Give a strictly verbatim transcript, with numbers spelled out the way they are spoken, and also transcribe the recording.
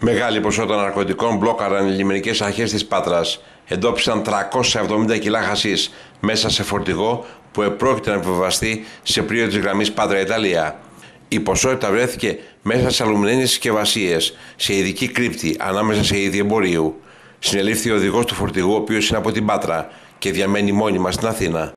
Μεγάλη ποσότητα ναρκωτικών μπλόκαραν οι λιμενικές αρχές της Πάτρας. Εντόπισαν τριακόσια εβδομήντα κιλά χασίς μέσα σε φορτηγό που επρόκειται να επιβιβαστεί σε πλοίο της γραμμής Πάτρα-Ιταλία. Η ποσότητα βρέθηκε μέσα σε αλουμινένιες συσκευασίες, σε ειδική κρύπτη ανάμεσα σε είδη εμπορίου. Συνελήφθη ο οδηγός του φορτηγού, ο οποίος είναι από την Πάτρα και διαμένει μόνιμα στην Αθήνα.